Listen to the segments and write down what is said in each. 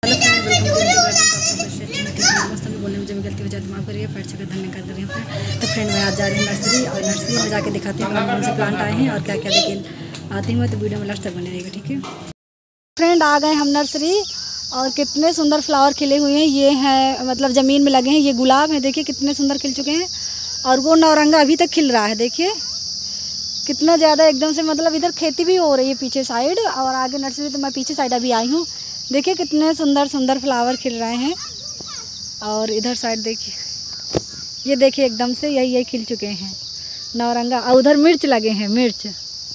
Hello friend, welcome to garden. मस्त अभी बोलने में जो भी गलती हो जाए तो माफ़ करिए, पैर छू के धन्यवाद कर रही हूँ। तो फ्रेंड, मैं आज जा रही हूँ नर्सरी, और नर्सरी में जाके दिखाती हूँ कौन से प्लांट आए हैं और क्या क्या देखिए आती हूँ। तो वीडियो में लास्ट तक बने रहेगा, ठीक है फ्रेंड। आ गए हम नर्सरी और कितने सुंदर फ्लावर खिले हुए हैं। ये है मतलब ज़मीन में लगे हैं। ये गुलाब है, देखिए कितने सुंदर खिल चुके हैं। और वो नौरंगा अभी तक खिल रहा है, देखिए कितना ज़्यादा एकदम से। मतलब इधर खेती भी हो रही है पीछे साइड, और आगे नर्सरी तो मैं पीछे साइड अभी आई हूँ। देखिए कितने सुंदर सुंदर फ्लावर खिल रहे हैं। और इधर साइड देखिए, ये देखिए एकदम से यही खिल चुके हैं नौरंगा। और उधर मिर्च लगे हैं, मिर्च।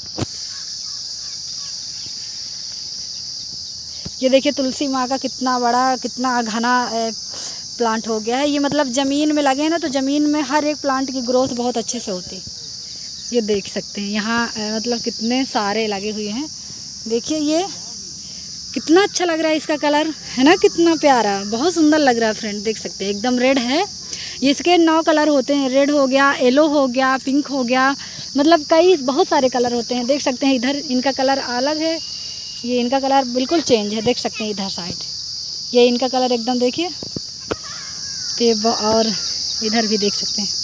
ये देखिए तुलसी माँ का कितना बड़ा, कितना घना प्लांट हो गया है। ये मतलब ज़मीन में लगे हैं ना, तो ज़मीन में हर एक प्लांट की ग्रोथ बहुत अच्छे से होती है। ये देख सकते हैं यहाँ मतलब कितने सारे लगे हुए हैं। देखिए ये कितना अच्छा लग रहा है, इसका कलर है ना, कितना प्यारा, बहुत सुंदर लग रहा है फ्रेंड। देख सकते हैं एकदम रेड है। इसके 9 कलर होते हैं, रेड हो गया, येलो हो गया, पिंक हो गया, मतलब कई बहुत सारे कलर होते हैं। देख सकते हैं इधर इनका कलर अलग है, ये इनका कलर बिल्कुल चेंज है। देख सकते हैं इधर साइड ये इनका कलर एकदम देखिए। तो और इधर भी देख सकते हैं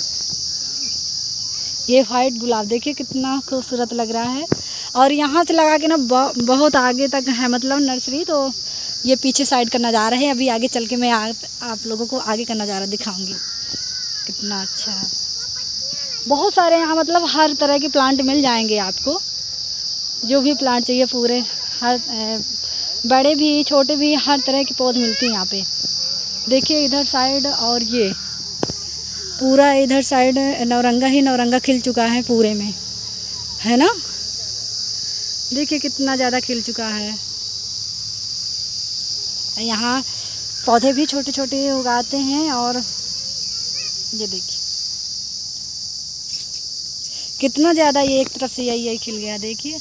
ये वाइट गुलाब, देखिए कितना खूबसूरत लग रहा है। और यहाँ से लगा के ना बहुत आगे तक है मतलब नर्सरी। तो ये पीछे साइड का नज़ारा है। अभी आगे चल के मैं आप लोगों को आगे का नज़ारा दिखाऊंगी। कितना अच्छा है, बहुत सारे यहाँ मतलब हर तरह के प्लांट मिल जाएंगे आपको, जो भी प्लांट चाहिए पूरे, हर बड़े भी छोटे भी, हर तरह की पौध मिलती हैं यहाँ पे। देखिए इधर साइड, और ये पूरा इधर साइड नौरंगा ही नौरंगा खिल चुका है पूरे में, है ना। देखिए कितना ज़्यादा खिल चुका है। यहाँ पौधे भी छोटे छोटे उगाते हैं। और ये देखिए कितना ज़्यादा, ये एक तरफ से यही खिल गया। देखिए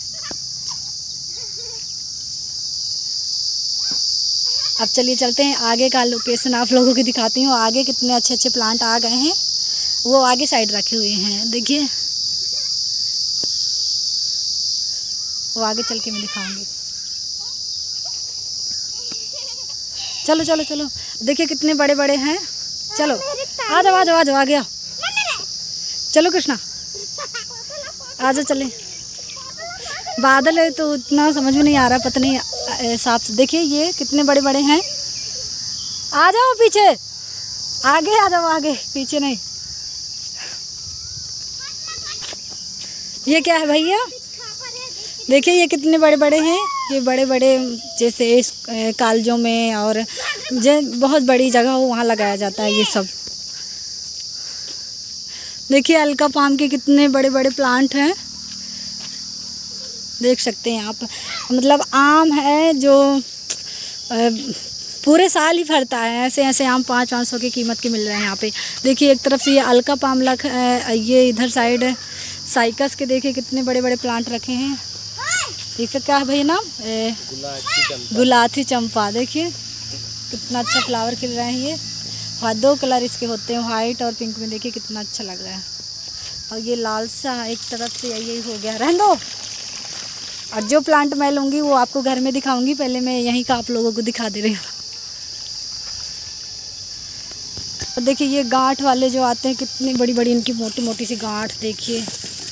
अब चलिए चलते हैं आगे का लोकेशन आप लोगों को दिखाती हूँ। आगे कितने अच्छे अच्छे प्लांट आ गए हैं, वो आगे साइड रखे हुए हैं। देखिए वो आगे चल के मैं दिखाऊंगी। चलो चलो चलो, देखिए कितने बड़े बड़े हैं। चलो आ जाओ आ जाओ आ जाओ, आ गया। चलो कृष्णा आ जाओ, चले। बादल है तो उतना समझ में नहीं आ रहा, पता नहीं साफ से। देखिए ये कितने बड़े बड़े हैं। आ जाओ पीछे, आगे आ जाओ, आगे पीछे नहीं। ये क्या है भैया, देखिए ये कितने बड़े बड़े हैं। ये बड़े बड़े जैसे इस कॉलेजों में और बहुत बड़ी जगह हो वहाँ लगाया जाता है ये सब। देखिए अलका पाम के कितने बड़े बड़े प्लांट हैं, देख सकते हैं आप। मतलब आम है जो पूरे साल ही फलता है। ऐसे ऐसे आम 500 की कीमत के मिल रहे हैं यहाँ पे। देखिए एक तरफ से ये अलका पाम ये इधर साइड साइकस के देखिए कितने बड़े बड़े प्लांट रखे हैं। इसका क्या है भैया नाम, गुलाथी चंपा। देखिए कितना अच्छा फ्लावर खिल रहे हैं ये। और 2 कलर इसके होते हैं, वाइट और पिंक में। देखिए कितना अच्छा लग रहा है। और ये लाल सा एक तरफ से यही हो गया, रहने दो। और जो प्लांट मैं लूँगी वो आपको घर में दिखाऊंगी, पहले मैं यहीं का आप लोगों को दिखा दे रही हूँ। और देखिए ये गांठ वाले जो आते हैं, कितनी बड़ी बड़ी इनकी मोटी मोटी सी गांठ। देखिए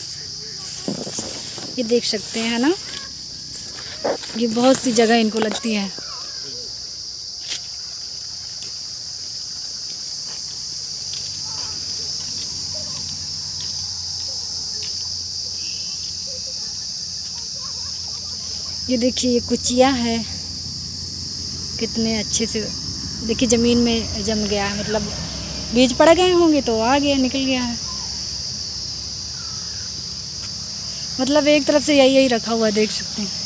ये देख सकते हैं, है ना। ये बहुत सी जगह इनको लगती है। ये देखिए ये कुचिया है, कितने अच्छे से देखिए ज़मीन में जम गया है। मतलब बीज पड़ गए होंगे तो आ गया, निकल गया है। मतलब एक तरफ से यही रखा हुआ है, देख सकते हैं।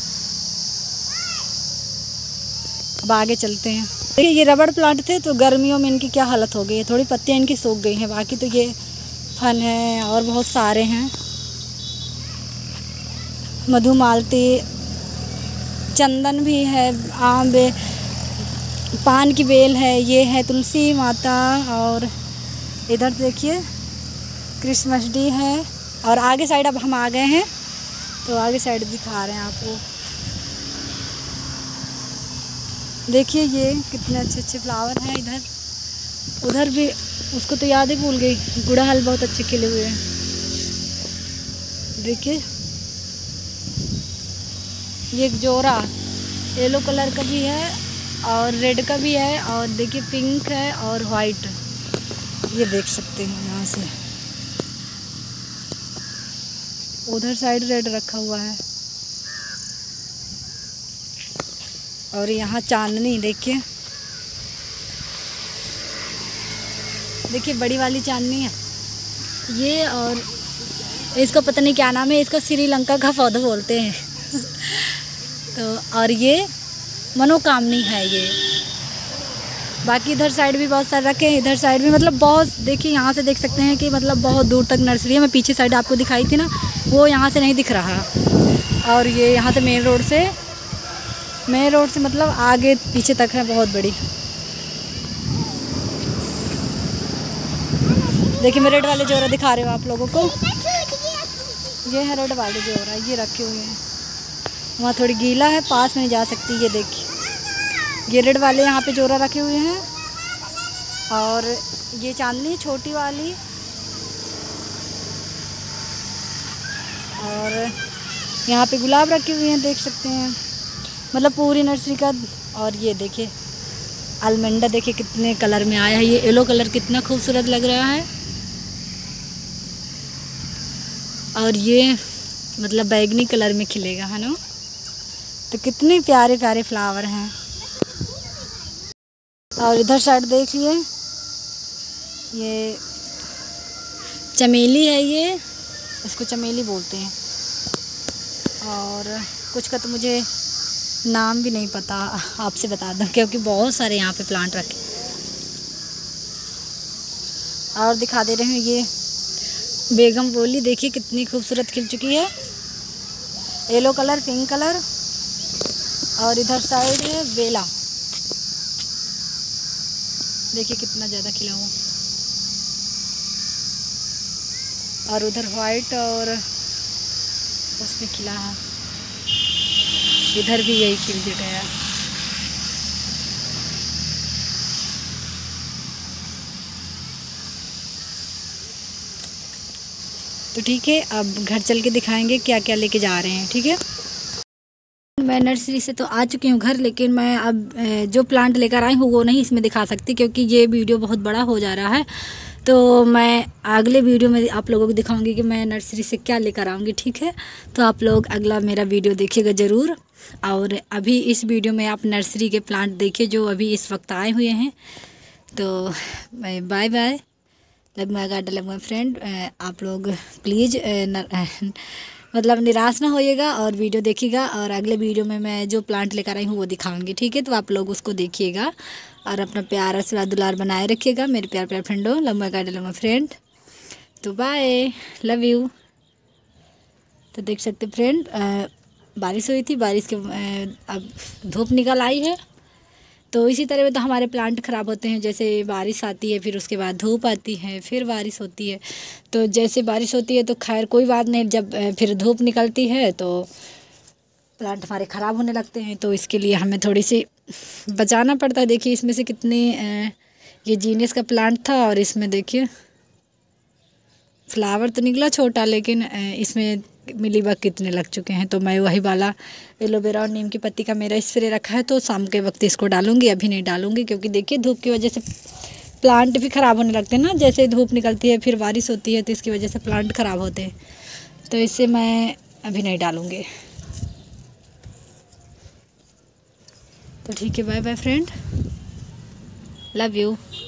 अब आगे चलते हैं। देखिए ये रबड़ प्लांट थे, तो गर्मियों में इनकी क्या हालत हो गई है, थोड़ी पत्तियां इनकी सूख गई हैं। बाकी तो ये फन है और बहुत सारे हैं। मधुमालती, चंदन भी है, आम पान की बेल है, ये है तुलसी माता। और इधर देखिए क्रिसमस ट्री है। और आगे साइड अब हम आ गए हैं, तो आगे साइड दिखा रहे हैं आपको। देखिए ये कितने अच्छे अच्छे फ्लावर हैं इधर। उधर भी उसको तो याद ही भूल गई, गुड़हल बहुत अच्छे खिले हुए हैं। देखिए ये एक जोरा येलो कलर का भी है और रेड का भी है, और देखिए पिंक है और वाइट, ये देख सकते हैं यहाँ से। उधर साइड रेड रखा हुआ है, और यहाँ चांदनी देखिए, देखिए बड़ी वाली चांदनी है ये। और इसका पता नहीं क्या नाम है, इसका श्रीलंका का पौधा बोलते हैं तो और ये मनोकामनी है ये। बाकी इधर साइड भी बहुत सारे रखे हैं, इधर साइड भी मतलब बहुत, देखिए यहाँ से देख सकते हैं कि मतलब बहुत दूर तक नर्सरी है। मैं पीछे साइड आपको दिखाई थी ना, वो यहाँ से नहीं दिख रहा। और ये यहाँ से मेन रोड से मतलब आगे पीछे तक है, बहुत बड़ी। देखिए मैं रेड वाले जोरा दिखा रहे हो आप लोगों को, ये है रेड वाले जोरा, ये रखे हुए हैं। वहाँ थोड़ी गीला है, पास में नहीं जा सकती। ये देखिए ये रेड वाले यहाँ पे जोरा रखे हुए हैं, और ये चांदनी छोटी वाली, और यहाँ पे गुलाब रखे हुए हैं, देख सकते हैं मतलब पूरी नर्सरी का। और ये देखिए अलमेंडा, देखिए कितने कलर में आया है, ये येलो कलर कितना खूबसूरत लग रहा है। और ये मतलब बैगनी कलर में खिलेगा, है ना। तो कितने प्यारे प्यारे फ्लावर हैं। और इधर साइड देखिए ये चमेली है, ये इसको चमेली बोलते हैं। और कुछ का तो मुझे नाम भी नहीं पता, आपसे बता दूं क्योंकि बहुत सारे यहाँ पे प्लांट रखे। और दिखा दे रहे हैं ये बेगम बोली, देखिए कितनी खूबसूरत खिल चुकी है, येलो कलर, पिंक कलर। और इधर साइड है बेला, देखिए कितना ज़्यादा खिला हुआ। और उधर वाइट और उसमें खिला है, इधर भी यही खिल गया। तो ठीक है, अब घर चल के दिखाएंगे क्या क्या लेके जा रहे हैं, ठीक है। मैं नर्सरी से तो आ चुकी हूँ घर, लेकिन मैं अब जो प्लांट लेकर आई हूँ वो नहीं इसमें दिखा सकती क्योंकि ये वीडियो बहुत बड़ा हो जा रहा है। तो मैं अगले वीडियो में आप लोगों को दिखाऊंगी कि मैं नर्सरी से क्या लेकर आऊँगी, ठीक है। तो आप लोग अगला मेरा वीडियो देखिएगा ज़रूर। और अभी इस वीडियो में आप नर्सरी के प्लांट देखिए जो अभी इस वक्त आए हुए हैं। तो bye bye, love my garden, love my friend. आप लोग प्लीज़ मतलब निराश ना होइएगा और वीडियो देखिएगा, और अगले वीडियो में मैं जो प्लांट लेकर आई हूँ वो दिखाऊंगी, ठीक है। तो आप लोग उसको देखिएगा और अपना प्यार आशीर्वाद दुलार बनाए रखिएगा मेरे प्यार प्यार फ्रेंडों, love my garden, love my friend. तो बाय, लव यू। तो देख सकते फ्रेंड, बारिश हुई थी, बारिश के अब धूप निकल आई है। तो इसी तरह तो हमारे प्लांट ख़राब होते हैं, जैसे बारिश आती है फिर उसके बाद धूप आती है फिर बारिश होती है। तो जैसे बारिश होती है तो खैर कोई बात नहीं, जब फिर धूप निकलती है तो प्लांट हमारे ख़राब होने लगते हैं। तो इसके लिए हमें थोड़ी सी बचाना पड़ता है। देखिए इसमें से कितने ये जीनियस का प्लांट था, और इसमें देखिए फ्लावर तो निकला छोटा, लेकिन इसमें मिलीबग कितने लग चुके हैं। तो मैं वही वाला एलोवेरा और नीम की पत्ती का मेरा स्प्रे रखा है, तो शाम के वक्त इसको डालूंगी, अभी नहीं डालूंगी क्योंकि देखिए धूप की वजह से प्लांट भी ख़राब होने लगते हैं ना। जैसे धूप निकलती है फिर बारिश होती है तो इसकी वजह से प्लांट ख़राब होते हैं, तो इससे मैं अभी नहीं डालूँगी। तो ठीक है, bye bye friend, love you.